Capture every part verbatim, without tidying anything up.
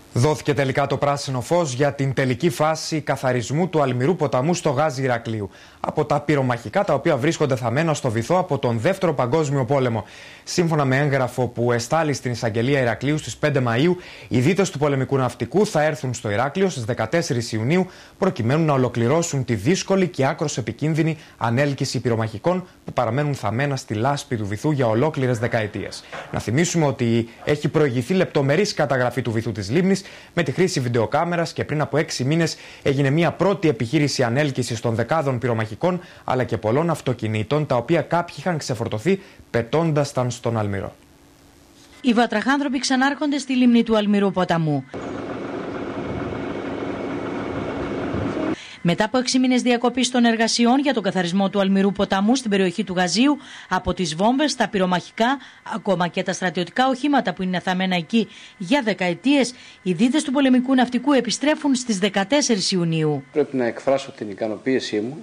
Δόθηκε τελικά το πράσινο φως για την τελική φάση καθαρισμού του αλμυρού ποταμού στο Γάζι Ηρακλείου από τα πυρομαχικά τα οποία βρίσκονται θαμμένα στο βυθό από τον Δεύτερο Παγκόσμιο Πόλεμο. Σύμφωνα με έγγραφο που εστάλει στην εισαγγελία Ηρακλείου στις πέντε Μαΐου, οι δίτες του πολεμικού ναυτικού θα έρθουν στο Ηράκλειο στις δεκατέσσερις Ιουνίου προκειμένου να ολοκληρώσουν τη δύσκολη και άκρως επικίνδυνη ανέλκυση πυρομαχικών που παραμένουν θαμμένα στη λάσπη του βυθού για ολόκληρες δεκαετίες. Να θυμίσουμε ότι έχει προηγηθεί λεπτομερής καταγραφή του βυθού της λίμνης με τη χρήση βιντεοκάμερας και πριν από έξι μήνες έγινε μια πρώτη επιχείρηση ανέλκυσης των δεκάδων πυρομαχικών αλλά και πολλών αυτοκινήτων, τα οποία κάποιοι είχαν ξεφορτωθεί πετώντας τα στον αλμυρό. Οι βατραχάνθρωποι ξανάρχονται στη λίμνη του αλμυρού ποταμού. Μετά από έξι μήνες διακοπής των εργασιών για τον καθαρισμό του αλμυρού ποταμού στην περιοχή του Γαζίου από τις βόμβες, τα πυρομαχικά, ακόμα και τα στρατιωτικά οχήματα που είναι θαμμένα εκεί για δεκαετίες, οι δίτες του πολεμικού ναυτικού επιστρέφουν στις δεκατέσσερις Ιουνίου. Πρέπει να εκφράσω την ικανοποίησή μου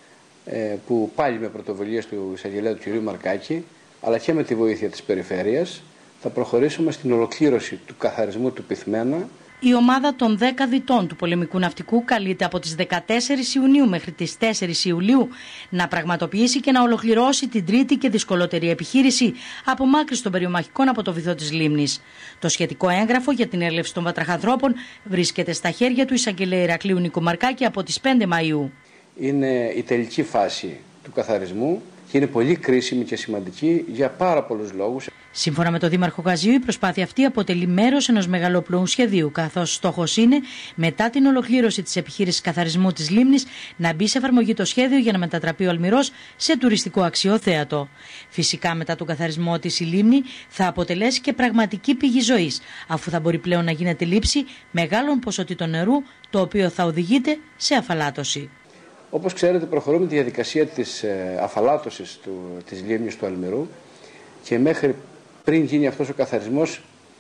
που πάλι με πρωτοβουλίες του εισαγγελέα του κ. Μαρκάκη, αλλά και με τη βοήθεια της περιφέρειας, θα προχωρήσουμε στην ολοκλήρωση του καθαρισμού του πυθμένα. Η ομάδα των δέκα διτών του πολεμικού ναυτικού καλείται από τις δεκατέσσερις Ιουνίου μέχρι τις τέσσερις Ιουλίου να πραγματοποιήσει και να ολοκληρώσει την τρίτη και δυσκολότερη επιχείρηση απομάκρυνση των πυρομαχικών από το βυθό της λίμνης. Το σχετικό έγγραφο για την έλευση των βατραχανθρώπων βρίσκεται στα χέρια του εισαγγελέα Ηρακλείου Νίκου Μαρκάκη από τις πέντε Μαΐου. Είναι η τελική φάση του καθαρισμού και είναι πολύ κρίσιμη και σημαντική για πάρα πολλούς λόγους. Σύμφωνα με τον Δήμαρχο Γαζίου, η προσπάθεια αυτή αποτελεί μέρος ενός μεγαλόπλοου σχεδίου, καθώς στόχος είναι, μετά την ολοκλήρωση της επιχείρησης καθαρισμού της λίμνης, να μπει σε εφαρμογή το σχέδιο για να μετατραπεί ο αλμυρός σε τουριστικό αξιοθέατο. Φυσικά, μετά τον καθαρισμό της, η λίμνη θα αποτελέσει και πραγματική πηγή ζωής, αφού θα μπορεί πλέον να γίνεται λήψη μεγάλων ποσοτήτων νερού, το οποίο θα οδηγείται σε αφαλάτωση. Όπως ξέρετε, προχωρούμε τη διαδικασία της αφαλάτωσης του, της λίμνης του αλμυρού και μέχρι πριν γίνει αυτός ο καθαρισμός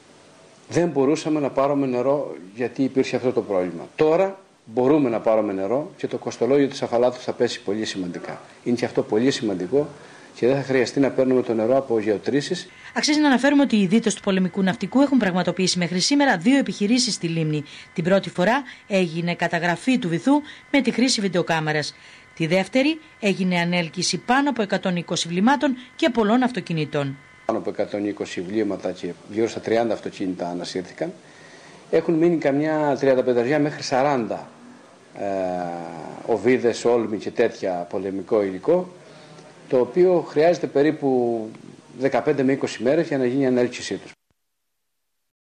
δεν μπορούσαμε να πάρουμε νερό γιατί υπήρχε αυτό το πρόβλημα. Τώρα μπορούμε να πάρουμε νερό και το κοστολόγιο της αφαλάτωσης θα πέσει πολύ σημαντικά. Είναι και αυτό πολύ σημαντικό και δεν θα χρειαστεί να παίρνουμε το νερό από γεωτρήσεις. Αξίζει να αναφέρουμε ότι οι δίτες του πολεμικού ναυτικού έχουν πραγματοποιήσει μέχρι σήμερα δύο επιχειρήσεις στη λίμνη. Την πρώτη φορά έγινε καταγραφή του βυθού με τη χρήση βιντεοκάμερας. Τη δεύτερη έγινε ανέλκυση πάνω από εκατόν είκοσι βλημάτων και πολλών αυτοκινήτων. Πάνω από εκατόν είκοσι βλήματα και γύρω στα τριάντα αυτοκίνητα ανασύρθηκαν. Έχουν μείνει καμιά τριάντα πέντε μέχρι σαράντα ε, οβίδες, όλμοι και τέτοια πολεμικό υλικό, το οποίο χρειάζεται περίπου δεκαπέντε με είκοσι μέρες για να γίνει η ανέλκυσή τους.